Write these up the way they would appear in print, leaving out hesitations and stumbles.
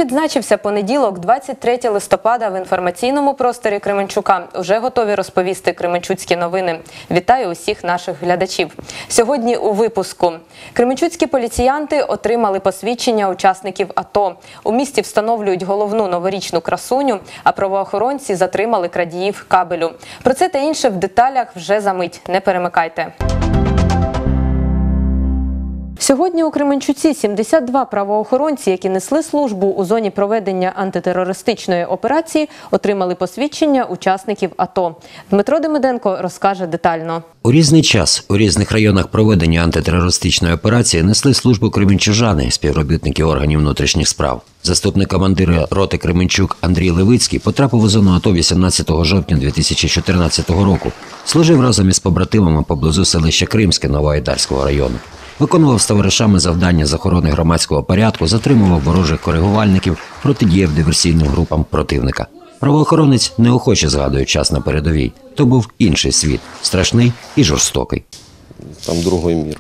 відзначився понеділок, 23 листопада, в інформаційному просторі Кременчука. Уже готові розповісти кременчуцькі новини. Вітаю усіх наших глядачів. Сьогодні у випуску. Кременчуцькі поліціянти отримали посвідчення учасників АТО. У місті встановлюють головну новорічну красуню, а правоохоронці затримали крадіїв кабелю. Про це та інше в деталях вже за мить. Не перемикайте. Сьогодні у Кременчуці 72 правоохоронці, які несли службу у зоні проведення антитерористичної операції, отримали посвідчення учасників АТО. Дмитро Демиденко розкаже детально. У різний час у різних районах проведення антитерористичної операції несли службу кременчужани, співробітники органів внутрішніх справ. Заступник командира роти Кременчук Андрій Левицький потрапив у зону АТО 18 жовтня 2014 року. Служив разом із побратимами поблизу селища Кримське Новоайдарського району. Виконував з товаришами завдання з охорони громадського порядку, затримував ворожих коригувальників, протидіяв диверсійним групам противника. Правоохоронець неохоче згадує час на передовій. То був інший світ, страшний і жорстокий. Там другий мір.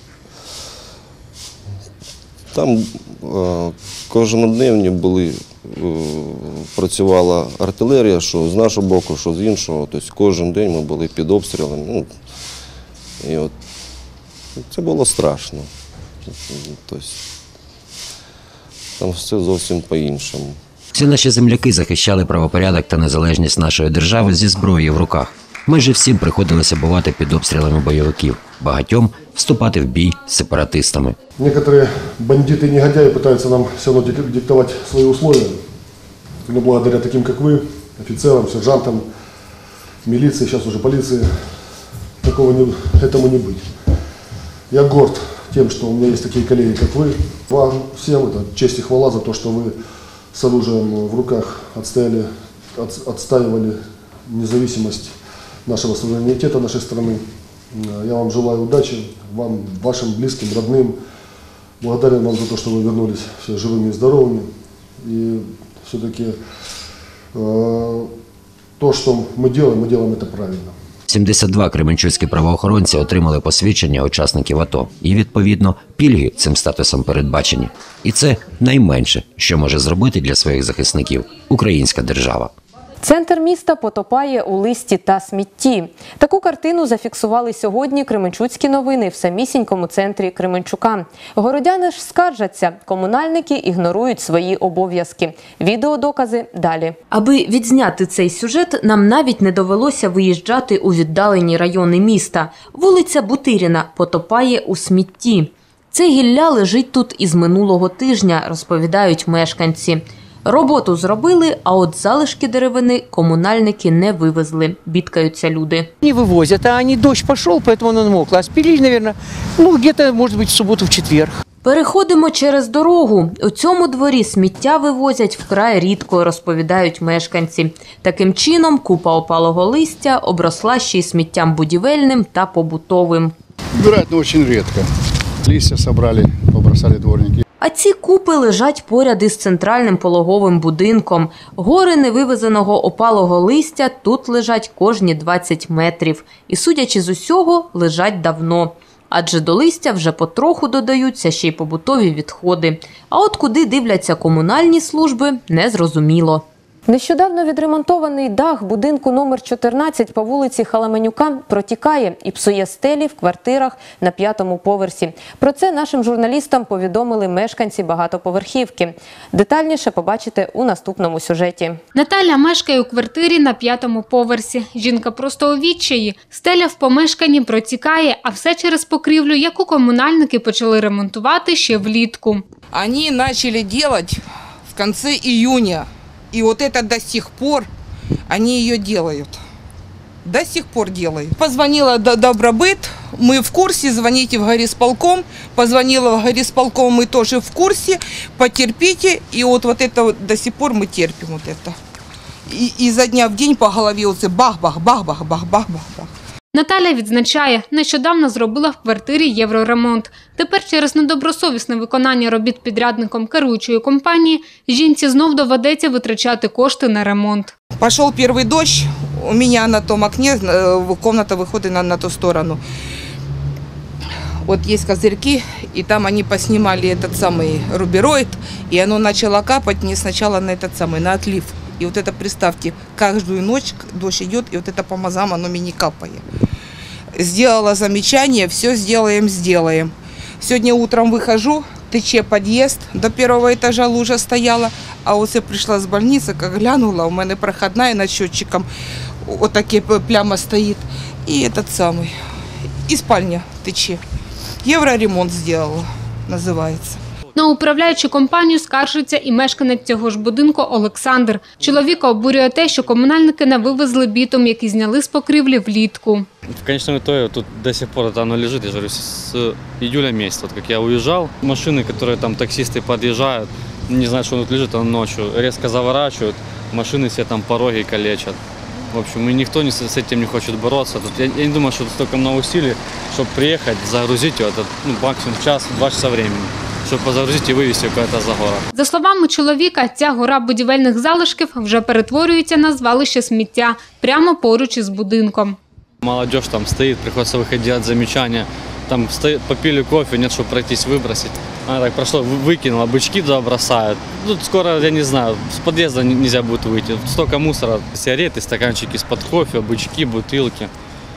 Там кожнодневні працювала артилерія, що з нашого боку, що з іншого. Тобто кожен день ми були під обстрілами. І от це було страшно. Тобто, там все зовсім по-іншому. Всі наші земляки захищали правопорядок та незалежність нашої держави зі зброєю в руках. Майже всім приходилося бувати під обстрілами бойовиків. Багатьом вступати в бій з сепаратистами. Некоторые бандиты и негодяи пытаются нам все равно диктовать свои условия. Но благодаря таким, как вы, офицерам, сержантам, милиции, сейчас уже полиции, этому не быть. Я горд тем, что у меня есть такие коллеги, как вы. Вам всем это честь и хвала за то, что вы с оружием в руках отстаивали независимость нашего суверенитета нашей страны. Я вам желаю удачи, вам, вашим близким, родным. Благодарен вам за то, что вы вернулись все живыми и здоровыми. И все-таки то, что мы делаем это правильно. 72 кременчуцькі правоохоронці отримали посвідчення учасників АТО. І, відповідно, пільги цим статусом передбачені. І це найменше, що може зробити для своїх захисників українська держава. Центр міста потопає у листі та смітті. Таку картину зафіксували сьогодні кременчуцькі новини в самісінькому центрі Кременчука. Городяни ж скаржаться, комунальники ігнорують свої обов'язки. Відеодокази далі. Аби відзняти цей сюжет, нам навіть не довелося виїжджати у віддалені райони міста. Вулиця Бутиріна потопає у смітті. Це гілля лежить тут із минулого тижня, розповідають мешканці. Роботу зробили, а от залишки деревини комунальники не вивезли, бідкаються люди. Не вивозять, а дощ пішов, тому воно намокло. А спилили, мабуть, десь, може бути, в суботу, в четвер. Переходимо через дорогу. У цьому дворі сміття вивозять вкрай рідко, розповідають мешканці. Таким чином, купа опалого листя обросла ще й сміттям будівельним та побутовим. Убирать, но очень редко. Листья собрали, побросали дворники. А ці купи лежать поряд із центральним пологовим будинком. Гори невивезеного опалого листя тут лежать кожні 20 метрів. І, судячи з усього, лежать давно. Адже до листя вже потроху додаються ще й побутові відходи. А от куди дивляться комунальні служби – незрозуміло. Нещодавно відремонтований дах будинку номер 14 по вулиці Халаменюка протікає і псує стелі в квартирах на 5-му поверсі. Про це нашим журналістам повідомили мешканці багатоповерхівки. Детальніше побачите у наступному сюжеті. Наталя мешкає у квартирі на 5-му поверсі. Жінка просто у відчаї. Стеля в помешканні протікає, а все через покрівлю, яку комунальники почали ремонтувати ще влітку. Вони почали робити в кінці июня. И вот это до сих пор они ее делают. До сих пор делают. Позвонила Добробыт, мы в курсе, звоните в горисполком. Позвонила в горисполком, мы тоже в курсе. Потерпите, и вот это до сих пор мы терпим вот это. И изо дня в день по голове вот бах-бах-бах-бах-бах-бах-бах-бах. Наталя відзначає, нещодавно зробила в квартирі євроремонт. Тепер через недобросовісне виконання робіт підрядником керуючої компанії жінці знов доведеться витрачати кошти на ремонт. Пішов перший дощ, у мене на тому окні, кімната виходить на ту сторону. Вот есть козырьки, и там они поснимали этот самый рубероид, и оно начало капать не сначала на этот самый, на отлив. И вот это, представьте, каждую ночь дождь идет, и вот это по мазам оно мне не капает. Сделала замечание, все сделаем. Сегодня утром выхожу, тече подъезд, до первого этажа лужа стояла, а вот я пришла с больницы, как глянула, у меня проходная над счетчиком, вот такие пляма стоит, и этот самый, и спальня тече. Євроремонт сделала, називається. На управляючу компанію скаржиться і мешканець цього ж будинку Олександр. Чоловіка обурює те, що комунальники не вивезли бітум, який зняли з покрівлі влітку. В конечном итоге тут до сих пор это оно лежит, я же говорю, с июля месяца, вот как я уезжал. Машины, которые там таксисты подъезжают, не знают, что он тут лежит, он ночью резко заворачивают, машины все там пороги калечат. В общем, и никто с этим не хочет бороться. Тут, я не думаю, что тут столько много усилий, чтобы приехать, загрузить его, это максимум час-два часа времени, щоб позагрузити і вивезти кудись за город. За словами чоловіка, ця гора будівельних залишків вже перетворюється на звалище сміття прямо поруч із будинком. Молодежь там стоит, приходится выходить делать замечания. Там стоит, попили кофе, нет, чтобы пройтись выбросить. Она так прошло, выкинула, бычки туда бросают. Тут скоро, я не знаю, с подъезда нельзя будет выйти. Тут столько мусора, сигареты, стаканчики из-под кофе, бычки, бутылки.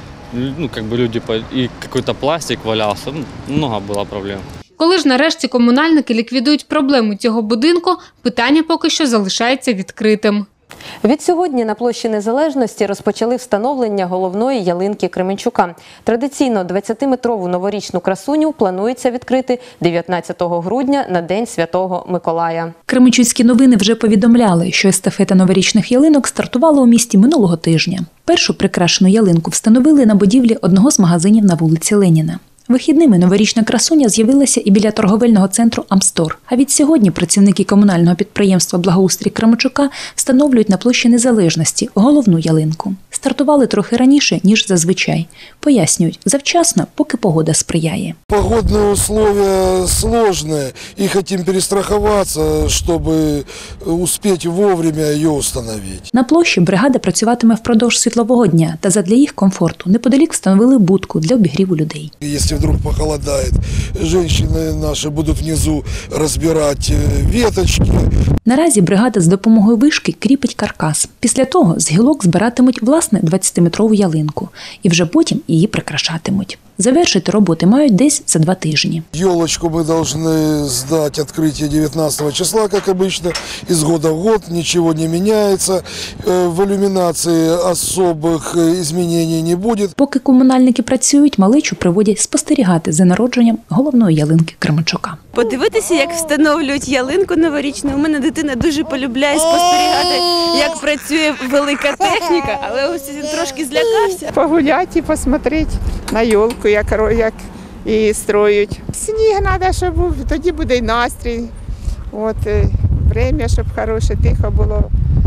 Ну, как бы люди, и какой-то пластик валялся, много было проблем. Коли ж нарешті комунальники ліквідують проблему цього будинку, питання поки що залишається відкритим. Відсьогодні на площі Незалежності розпочали встановлення головної ялинки Кременчука. Традиційно 20-метрову новорічну красуню планується відкрити 19 грудня на День Святого Миколая. Кременчуцькі новини вже повідомляли, що естафета новорічних ялинок стартувала у місті минулого тижня. Першу прикрашену ялинку встановили на будівлі одного з магазинів на вулиці Леніна. Вихідними новорічна красуня з'явилася і біля торговельного центру «Амстор». А від сьогодні працівники комунального підприємства «Благоустрій Кременчука» встановлюють на площі Незалежності головну ялинку. Стартували трохи раніше, ніж зазвичай. Пояснюють, завчасно, поки погода сприяє. Погодные условия сложные и хотим перестраховаться, чтобы успеть вовремя ее установить. На площі бригада працюватиме впродовж світлового дня та задля їх комфорту неподалік встановили будку для обігріву людей. Если вдруг похолодает, женщины наши будут внизу разбирать веточки. Наразі бригада з допомогою вишки кріпить каркас. Після того з гілок збиратимуть власне 20-метрову ялинку і вже потім її прикрашатимуть. Завершити роботи мають десь за 2 тижні. Елочку мы должны сдать открытие 19 числа, как обычно. Из года в год ничего не меняется. В иллюминации особых изменений не будет. Поки комунальники працюють, малечу приводять спостерігати за народженням головної ялинки Кременчука. Подивитися, як встановлюють ялинку новорічну. У мене дитина дуже полюбляє спостерігати, як працює велика техніка, але ось він трошки злякався. Погуляти і посмотрети на ялинку, як і строють. Сніг треба, щоб був, тоді буде й настрій. От, время, щоб хороше, тихо було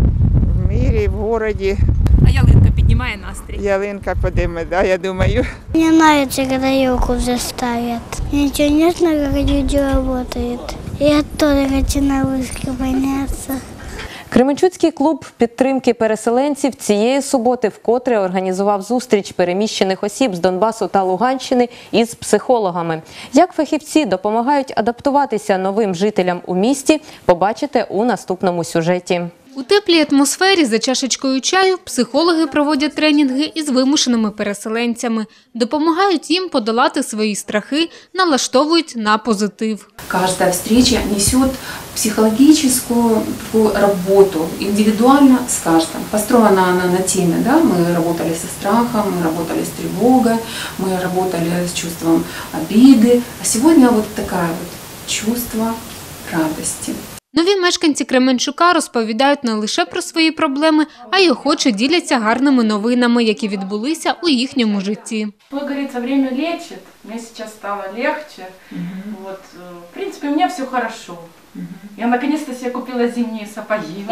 в мірі, в городі. А ялинка піднімає настрій? Ялинка підійме, да, я думаю. Мне нравится, когда елку уже ставят. Ничего не знаю, как люди работают. Я тоже хочу на вышке подняться. Кременчуцький клуб підтримки переселенців цієї суботи вкотре організував зустріч переміщених осіб з Донбасу та Луганщини із психологами. Як фахівці допомагають адаптуватися новим жителям у місті, побачите у наступному сюжеті. У теплій атмосфері за чашечкою чаю психологи проводять тренінги із вимушеними переселенцями, допомагають їм подолати свої страхи, налаштовують на позитив. Каждая встреча несет психологическую такую работу, индивидуально с каждым. Построена она на теме, да, мы работали со страхом, мы работали с тревогой, мы работали с чувством обиды, а сегодня вот такое вот чувство радости. Нові мешканці Кременчука розповідають не лише про свої проблеми, а й охоче діляться гарними новинами, які відбулися у їхньому житті. Как говорится, время лечит. Мне сейчас стало легче. Вот, в принципе, у меня все хорошо. Я наконец-то себе купила зимние сапоги.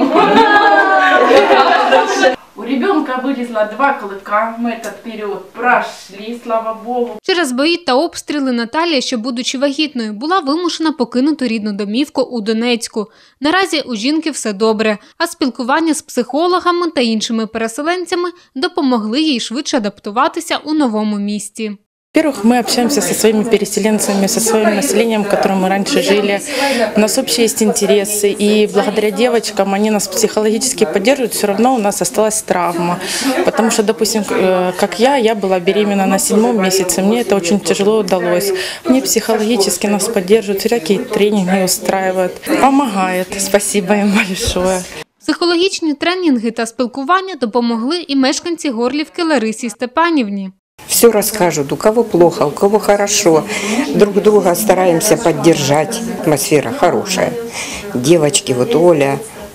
У ребенка вылезло 2 клыка. Мы этот период прошли, слава Богу. Через бої та обстріли Наталія, що будучи вагітною, була вимушена покинути рідну домівку у Донецьку. Наразі у жінки все добре, а спілкування з психологами та іншими переселенцями допомогли їй швидше адаптуватися у новому місті. Во-первых, мы общаемся со своими переселенцами, со своим населением, в котором мы раньше жили. У нас общие есть интересы, и благодаря девочкам они нас психологически поддерживают. Все равно у нас осталась травма, потому что, допустим, как я была беременна на 7-м месяце, мне это очень тяжело удалось. Мне психологически нас поддерживают, всякие тренинги устраивают, помогает. Спасибо им большое. Психологічні тренінги та спілкування допомогли і мешканці Горлівки Ларисі Степанівні. Все расскажут, у кого плохо, у кого хорошо. Друг друга стараемся поддержать. Атмосфера хорошая. Девочки, вот Оля,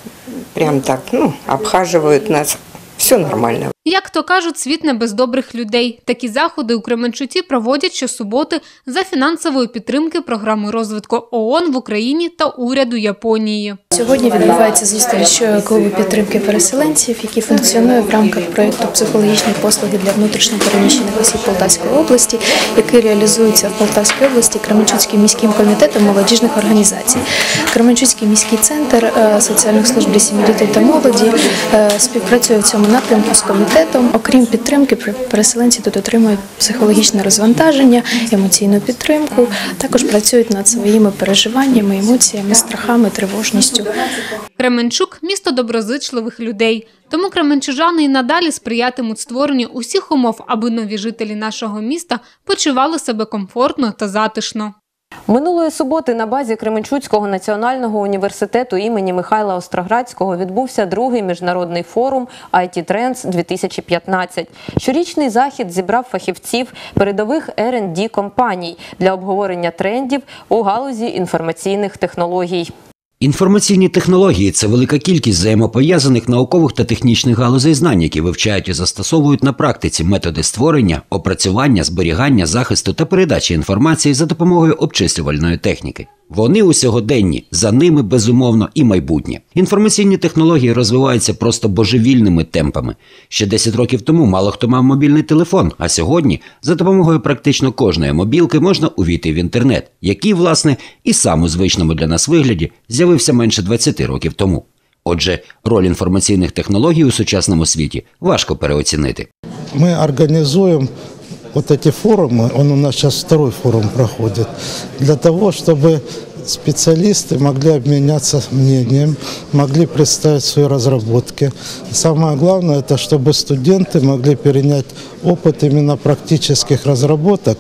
прям так, обхаживают нас. Все нормально. Як то кажуть, світ не без добрих людей. Такі заходи у Кременчуці проводять щосуботи за фінансової підтримки програми розвитку ООН в Україні та уряду Японії. Сьогодні відбувається зустріч клубу підтримки переселенців, який функціонує в рамках проєкту «Психологічні послуги для внутрішньо переміщених осіб Полтавської області», який реалізується в Полтавській області Кременчуцьким міським комітетом молодіжних організацій. Кременчуцький міський центр соціальних служб для сім'ї, дітей та молоді співпрацює в цьому напрямку з комітетом. Окрім підтримки, переселенці тут отримують психологічне розвантаження, емоційну підтримку, також працюють над своїми переживаннями, емоціями, страхами, тривожністю. Кременчук – місто доброзичливих людей. Тому кременчужани і надалі сприятимуть створенню усіх умов, аби нові жителі нашого міста почували себе комфортно та затишно. Минулої суботи на базі Кременчуцького національного університету імені Михайла Остроградського відбувся другий міжнародний форум IT Trends 2015. Щорічний захід зібрав фахівців передових R&D компаній для обговорення трендів у галузі інформаційних технологій. Інформаційні технології – це велика кількість взаємопов'язаних наукових та технічних галузей знань, які вивчають і застосовують на практиці методи створення, опрацювання, зберігання, захисту та передачі інформації за допомогою обчислювальної техніки. Вони усьогоденні, за ними, безумовно, і майбутнє. Інформаційні технології розвиваються просто божевільними темпами. Ще 10 років тому мало хто мав мобільний телефон, а сьогодні за допомогою практично кожної мобілки можна увійти в інтернет, який, власне, і сам у звичному для нас вигляді з'явився менше 20 років тому. Отже, роль інформаційних технологій у сучасному світі важко переоцінити. Ми організуємо вот эти форумы, он у нас сейчас второй форум проходит, для того, чтобы специалисты могли обменяться мнением, могли представить свои разработки. Самое главное, это чтобы студенты могли перенять опыт именно практических разработок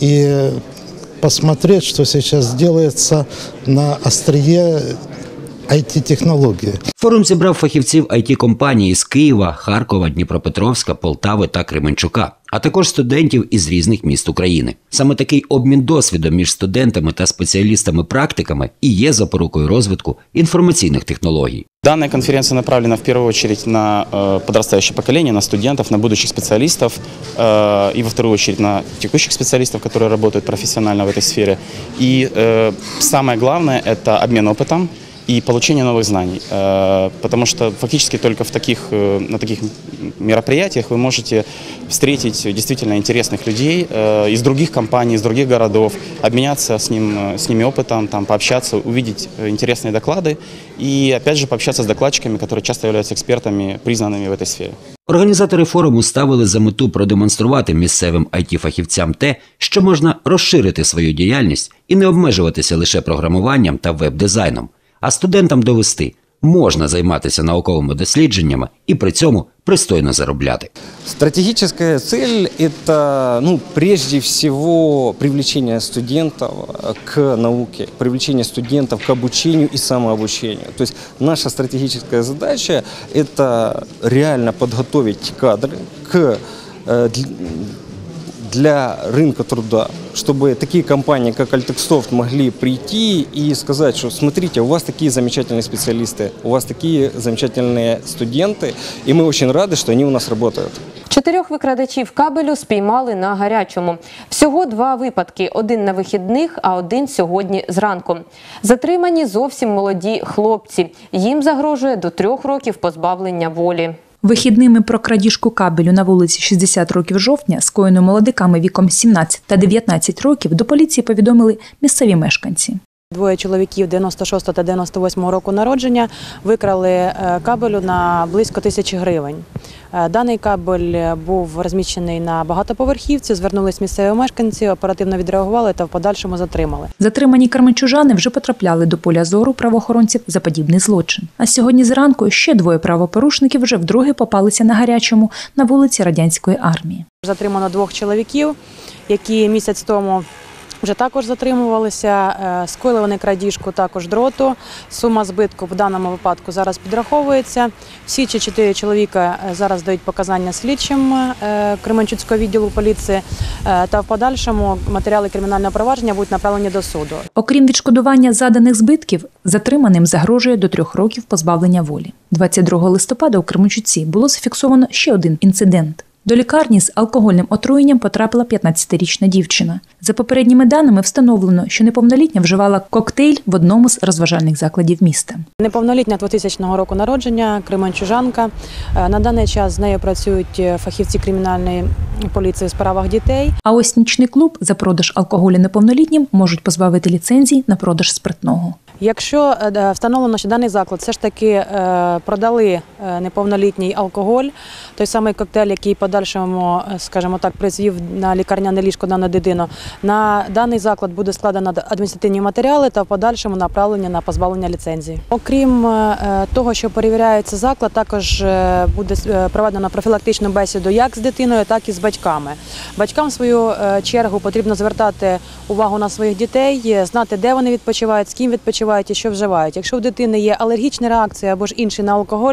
и посмотреть, что сейчас делается на острие IT-технології. Форум зібрав фахівців IT-компаній з Києва, Харкова, Дніпропетровська, Полтави та Кременчука, а також студентів із різних міст України. Саме такий обмін досвідом між студентами та спеціалістами-практиками і є запорукою розвитку інформаційних технологій. Данная конференция направлена в первую очередь на подрастающее поколение, на студентов, на будущих специалистов и во вторую очередь на текущих специалистов, которые работают профессионально в этой сфере. И самое главное – это обмен опытом и получение новых знаний, потому что фактически только на таких мероприятиях вы можете встретить действительно интересных людей из других компаний, из других городов, обменяться с ними опытом, там, пообщаться, увидеть интересные доклады и опять же пообщаться с докладчиками, которые часто являются экспертами, признанными в этой сфере. Організатори форуму ставили за мету продемонструвати місцевим IT-фахівцям те, що можна розширити свою діяльність і не обмежуватися лише програмуванням та веб-дизайном, а студентам довести – можна займатися науковими дослідженнями і при цьому пристойно заробляти. Стратегическая цель – это, прежде всего, привлечение студентов к науке, привлечение студентов к обучению и самообучению. То есть наша стратегическая задача – это реально подготовить кадры для рынка труда, чтобы такие компании, как Altexsoft, могли прийти и сказать, что смотрите, у вас такие замечательные специалисты, у вас такие замечательные студенты, и мы очень рады, что они у нас работают. 4 викрадачів кабелю спіймали на гарячому. Всього 2 випадки – один на вихідних, а один сьогодні зранку. Затримані зовсім молоді хлопці. Їм загрожує до 3 років позбавлення волі. Вихідними про крадіжку кабелю на вулиці 60 років жовтня, скоєну молодиками віком 17 та 19 років, до поліції повідомили місцеві мешканці. 2 чоловіків 96 та 98 року народження викрали кабелю на близько 1000 гривень. Даний кабель був розміщений на багатоповерхівці, звернулись місцеві мешканці, оперативно відреагували та в подальшому затримали. Затримані кременчужани вже потрапляли до поля зору правоохоронців за подібний злочин. А сьогодні зранку ще двоє правопорушників вже вдруге попалися на гарячому на вулиці Радянської армії. Затримано 2 чоловіків, які місяць тому вже також затримувалися. Скоїли вони крадіжку також дроту. Сума збитку в даному випадку зараз підраховується. Всі 4 чоловіка зараз дають показання слідчим Кременчуцького відділу поліції. Та в подальшому матеріали кримінального провадження будуть направлені до суду. Окрім відшкодування заданих збитків, затриманим загрожує до 3 років позбавлення волі. 22 листопада у Кременчуці було зафіксовано ще один інцидент. До лікарні з алкогольним отруєнням потрапила 15-річна дівчина. За попередніми даними встановлено, що неповнолітня вживала коктейль в одному з розважальних закладів міста. Неповнолітня 2000 року народження, кременчужанка. На даний час з нею працюють фахівці кримінальної поліції у справах дітей. А ось нічний клуб за продаж алкоголю неповнолітнім можуть позбавити ліцензії на продаж спиртного. Якщо встановлено, що даний заклад все ж таки продали неповнолітній алкоголь, той самий коктейль, який подальшому, скажімо так, призвів на лікарняне ліжко дану дитину, на даний заклад буде складено адміністративні матеріали та в подальшому направлення на позбавлення ліцензії. Окрім того, що перевіряється заклад, також буде проведено профілактичну бесіду як з дитиною, так і з батьками. Батькам, в свою чергу, потрібно звертати увагу на своїх дітей, знати, де вони відпочивають, з ким відпочивають і що вживають. Якщо в дитини є алергічна реакція або ж інший на алкоголь,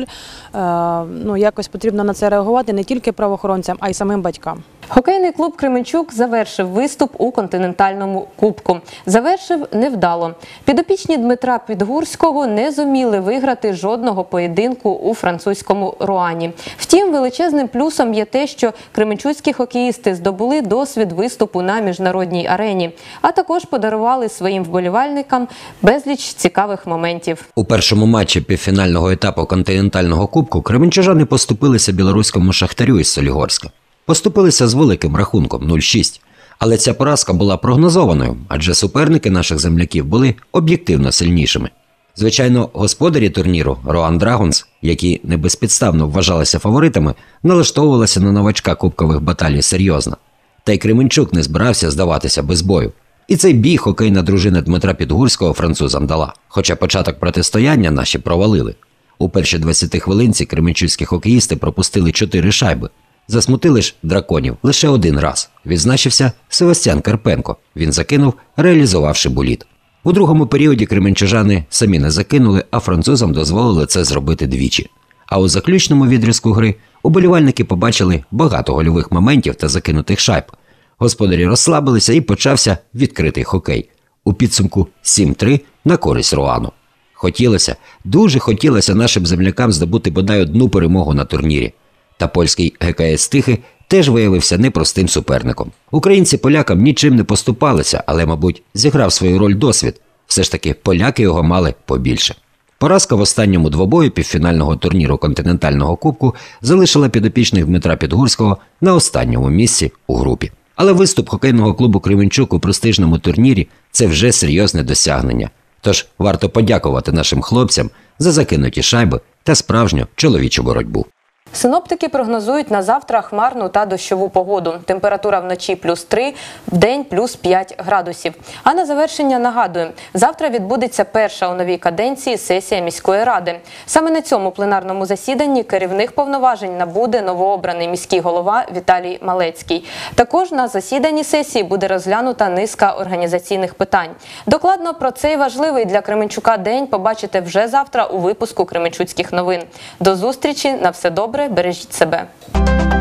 якось потрібно на це реагувати не тільки правоохоронцям, а й самим батькам. Хокейний клуб «Кременчук» завершив виступ у континентальному кубку. Завершив невдало. Підопічні Дмитра Підгурського не зуміли виграти жодного поєдинку у французькому Руані. Втім, величезним плюсом є те, що кременчуцькі хокеїсти здобули досвід виступу на міжнародній арені, а також подарували своїм вболівальникам безліч цікавих моментів. У першому матчі півфінального етапу континентального кубку кременчужани поступилися білоруському «Шахтарю» із Солігорська. Поступилися з великим рахунком 0-6. Але ця поразка була прогнозованою, адже суперники наших земляків були об'єктивно сильнішими. Звичайно, господарі турніру «Руан Драгонс», які не безпідставно вважалися фаворитами, налаштовувалися на новачка кубкових баталій серйозно. Та й Кременчук не збирався здаватися без бою. І цей бій хокейна дружина Дмитра Підгурського французам дала. Хоча початок протистояння наші провалили. У першій 20 хвилинці кременчуцькі хокеїсти пропустили 4 шайби. Засмутили ж драконів лише один раз. Відзначився Севастьян Карпенко. Він закинув, реалізувавши буліт. У другому періоді кременчужани самі не закинули, а французам дозволили це зробити двічі. А у заключному відрізку гри уболівальники побачили багато гольових моментів та закинутих шайб. Господарі розслабилися і почався відкритий хокей. У підсумку 7-3 на користь Руану. Хотілося, дуже хотілося нашим землякам здобути бодай одну перемогу на турнірі. Та польський ГКС Тихи теж виявився непростим суперником. Українці полякам нічим не поступалися, але, мабуть, зіграв свою роль досвід. Все ж таки, поляки його мали побільше. Поразка в останньому двобої півфінального турніру континентального кубку залишила підопічних Дмитра Підгурського на останньому місці у групі. Але виступ хокейного клубу «Кременчук» у престижному турнірі – це вже серйозне досягнення. Тож варто подякувати нашим хлопцям за закинуті шайби та справжню чоловічу боротьбу. Синоптики прогнозують на завтра хмарну та дощову погоду. Температура вночі +3, вдень +5 градусів. А на завершення нагадую, завтра відбудеться перша у новій каденції сесія міської ради. Саме на цьому пленарному засіданні керівних повноважень набуде новообраний міський голова Віталій Малецький. Також на засіданні сесії буде розглянута низка організаційних питань. Докладно про цей важливий для Кременчука день побачите вже завтра у випуску Кременчуцьких новин. До зустрічі, на все добре. Бережіть себе.